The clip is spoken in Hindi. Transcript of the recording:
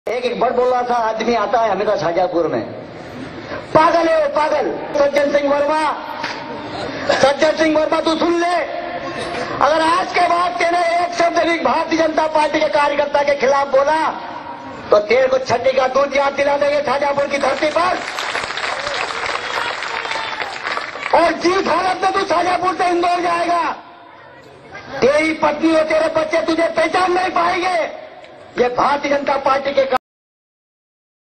एक बड़ बोल रहा था, आदमी आता है हमेशा शाजापुर में, पागल है वो पागल। सज्जन सिंह वर्मा तू सुन ले, अगर आज के बाद तेने एक शब्द भी भारतीय जनता पार्टी के कार्यकर्ता के खिलाफ बोला तो तेरे को छठी का दूध याद दिला देंगे शाजापुर की धरती पर। और जिस हालत में तू शाजापुर से इंदौर जाएगा, तेरी पत्नी और तेरे बच्चे तुझे पहचान नहीं पाएंगे। ये भारतीय जनता पार्टी के